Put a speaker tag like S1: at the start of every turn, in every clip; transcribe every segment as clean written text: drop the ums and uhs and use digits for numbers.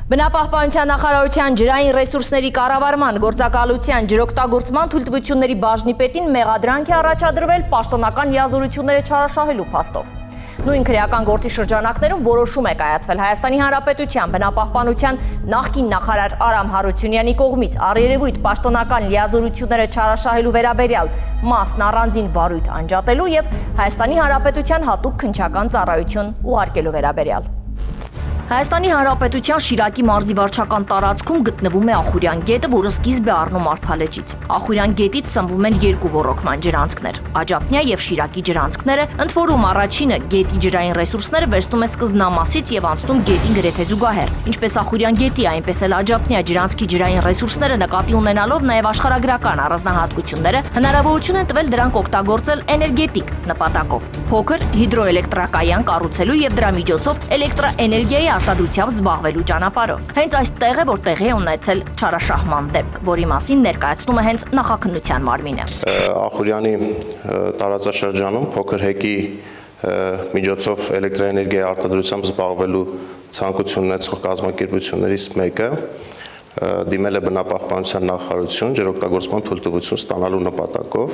S1: Բնապահպանության նախարարության ջրային ռեսուրսների կառավարման գործակալության ջրօգտագործման թույլտվությունների բաժնի պետին մեղադրանք է առաջադրվել պաշտոնական լիազորությունները չարաշահելու փաստով։ Նույն քրեական գործի շրջանակներում որոշում է կայացվել Հայաստանի Հանրապետության բնապահպանության նախկին նախարար Արամ Հարությունյանի կողմից առերևույթ պաշտոնական լիազորությունները չարաշահելու վերաբերյալ մասն առանձին վարույթ անջատելու եւ Հայաստանի Հանրապետության հատուկ քննչական ծառայություն ուղարկելու վերաբերյալ։ Հայաստանի Հանրապետության Շիրակի մարզի վարչական տարածքում գտնվում է Ախուրյան գետը, որը սկիզբ է առնում Արփալեջից։ Ախուրյան գետից սնվում են երկու ոռոգման ջրանցքներ՝ Աջափնյա եւ Շիրակի ջրանցքները, ընդ որում առաջինը գետի ջրային ռեսուրսները վերցնում է սկզբնամասից եւ անցնում գետին գրեթե զուգահեռ։ Ինչպես Ախուրյան գետի, այնպես էլ Աջափնյա ջրանցքի ջրային ռեսուրսները նկատի ունենալով նաեւ աշխարհագրական առանձնահատկությունները հնարավորություն են տվել դրանք օգտագործել էներգետիկ նպատակով։ Փոքր հիդրոէլեկտրակայան կառուցելու եւ դրա միջոցով էլեկտրաէներգիայի արտադրությամբ զբաղվելու ճանապարհով։ Հենց այստեղ է, որ տեղի է ունեցել չարաշահման դեպք, որի մասին ներկայացնում է հենց նախաքննության մարմինը։
S2: Ախուրյանի տարածաշրջանում փոքր հեկի միջոցով էլեկտրաէներգիայի արտադրությամբ զբաղվելու ցանկություն ունեցող կազմակերպություններից մեկը դիմել է բնապահպանության նախարարություն ջրօգտագործման թույլտվություն ստանալու նպատակով։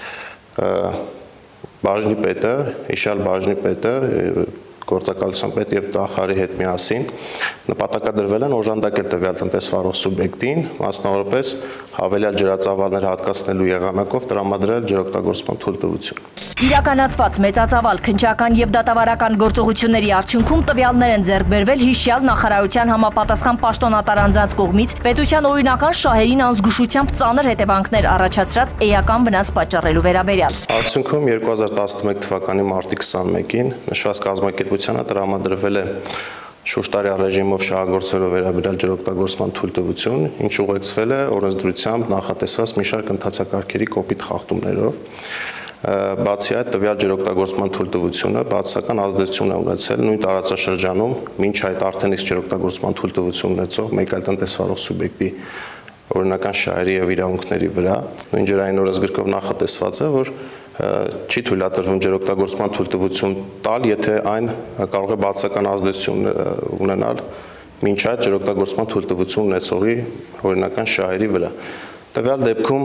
S2: Բաժնի պետը, իշալ բաժնի պետը գործակալության պետ եւ նախարարի հետ միասին նպատակադրվել են օժանդակել տվյալ տնտեսվարող սուբյեկտին, մասնավորապես հավելյալ ջրածավալներ հատկացնելու եղանակով տրամադրել ջրօգտագործման թույլտվություն։
S1: Իրականացված մեծածավալ քննչական եւ դատավարական գործողությունների արդյունքում տվյալներ են ձեռք բերվել հիշյալ նախարարության համապատասխան պաշտոնատար անձանց կողմից պետության օրինական շահերին անզգուշությամբ ծանր հետևանքներ առաջացրած էական վնաս պատճառելու վերաբերյալ։
S2: Արդյունքում 2011 թվականի մարտի 21-ին նշված կազմակերպությանը տրամադրվել է շուշտարյան ռեժիմով շահագործվելու վերաբերյալ ջրօգտագործման թույլտվություն, ինչ ուղեկցվել է օրենսդրությամբ նախատեսված մի շարք ընթացակարգերի կոպիտ խախտումներով։ Բացի այդ, տվյալ ջրօգտագործման թույլտվությունը բացասական ազդեցություն է ունեցել նույն տարածաշրջանում մինչ այդ արդեն իսկ ջրօգտագործման թույլտվություն ունեցող մեկ այլ տնտեսվարող սուբյեկտի օրինական շահերի եւ իրավունքների վրա։ Նույն ջրային օրենսգրքով նախատեսված է, որ չի թույլատրվում ջրօգտագործման թույլտվություն տալ, եթե այն կարող է բացասական ազդեցություն ունենալ մինչ այդ ջրօգտագործման թույլտվություն ունեցողի օրինական շահերի վրա։ Տվյալ դեպքում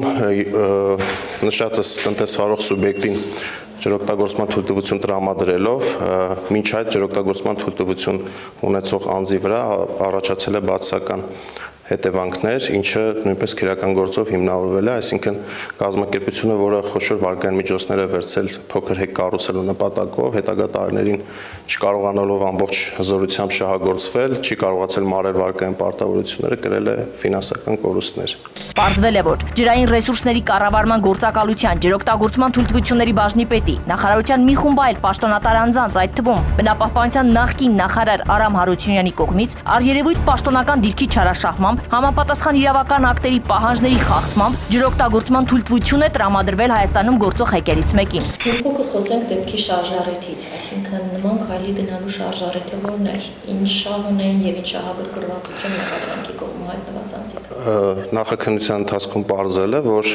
S2: նշածս տնտեսվարող սուբյեկտին ջրօգտագործման թույլտվություն տրամադրելով մինչ այդ ջրօգտագործման թույլտվություն ունեցող անձի վրա առաջացել է բացասական հետևանքներ, ինչը նույնպես քրեական գործով հիմնավորվել է, այսինքն կազմակերպությունը, որը խոշոր վարկային միջոցներ է վերցել փոքր հեկ կառուցելու նպատակով, հետագա տարիներին չկարողանալով ամբողջ հզորությամբ շահագործվել, չի կարողացել մարել վարկային պարտավորությունները, կրել է ֆինանսական կորուստներ։
S1: Պարզվել է, որ ջրային ռեսուրսների կառավարման գործակալության ջրօգտագործման թույլտվությունների բաժնի պետի նախարարության մի խումբ այլ պաշտոնատար անձանց, այդ թվում բնապահպանության նախկին նախարար Արամ Հարությունյանի կողմից առերևույթ պաշտոնական դիրքի չարաշահմամբ համապատասխան իրավական ակտերի պահանջների խախտմամբ ջրօգտագործման թույլտվություն է տրամադրվել Հայաստանում գործող հեկերից մեկին։
S3: Փոքր խոսենք դեպքի շարժառիթից, այսինքն նման քայլի գնալու շարժառիթը որն էր, ինչ շահ ունեն եւ ինչ շահագրգռվածություն մեղադրանքի կողմից հայտնված անձինք։
S2: Նախաքննության ընթացքում պարզվել է, որ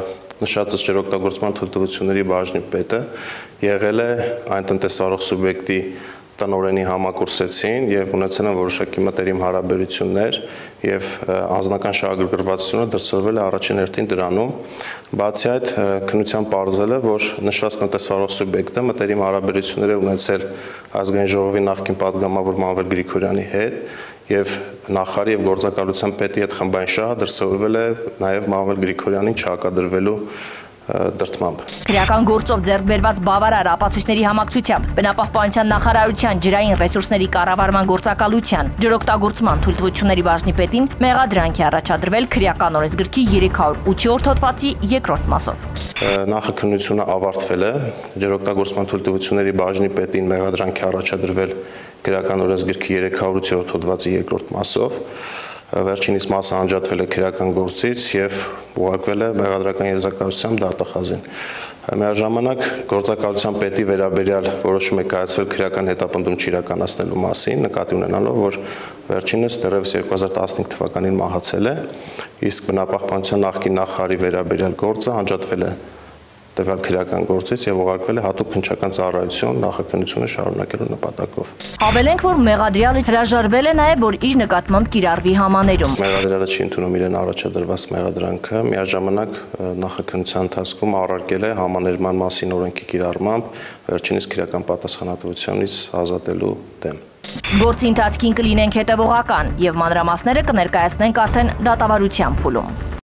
S2: նշածս ջրօգտագործման թույլտվությունների բաժնի պետը եղել է այն տնտեսվարող սուբյեկտի տնօրենի համակուրսեցին եւ ունեցել են որոշակի մտերիմ հարաբերություններ եւ անձնական շահագրգռվածությունը դրսևորվել է առաջին հերթին դրանում։ Բացի այդ, քննության պարզել է, որ նշված տնտեսվարող սուբյեկտը մտերիմ հարաբերություններ է ունեցել ազգային ժողովի նախկին պատգամավոր Մանվել Գրիգորյանի հետ եւ նախարարի եւ գործակալության պետի հետ խմբային շահը դրսևորվել է նաեւ Մանվել Գրիգորյանին չհակադրվելու դրդմամբ։
S1: Քրեական գործով ձեռք բերված բավարար ապացույցների համակցությամբ բնապահպանության նախարարության ջրային ռեսուրսների կառավարման գործակալության ջրօգտագործման թույլտվությունների բաժնի պետին մեղադրանք է առաջադրվել քրեական օրենսգրքի 308-րդ հոդվածի 2-րդ մասով։
S2: Նախաքննությունը ավարտվել է, ջրօգտագործման թույլտվությունների բաժնի պետին մեղադրանք է առաջադրվել քրեական օրենսգրքի 308-րդ հոդվածի 2-րդ մասով։ Վերջինիս մասը անջատվել է քրեական գործից եւ ուղարկվել է մեղադրական եզրակացությամբ դատախազին։ Միաժամանակ գործակալության պետի վերաբերյալ որոշում է կայացվել քրեական հետապնդում չիրականացնելու մասին, նկատի ունենալով, որ վերջինս դեռևս 2015 թվականին մահացել է, իսկ բնապահպանության նախկին նախարարի վերաբերյալ գործը անջատվել է տվյալ քրեական գործից եւ ուղարկվել է հատուկ քննչական ծառայություն նախաքննությունը շարունակելու նպատակով։
S1: Հավելենք, որ մեղադրյալը հրաժարվել է նաեւ, որ իր նկատմամբ կիրառվի համաներում։
S2: Մեղադրյալը չի ընդունում իրեն առաջադրված մեղադրանքը, միաժամանակ նախաքննության ընթացքում առարկել է համաներման մասին օրենքի կիրառմամբ վերջինիս քրեական պատասխանատվությունից ազատելու դեմ։
S1: Գործի ընթացքին կլինենք հետևողական եւ մանրամասները կներկայացնենք արդեն դատավարության փուլում։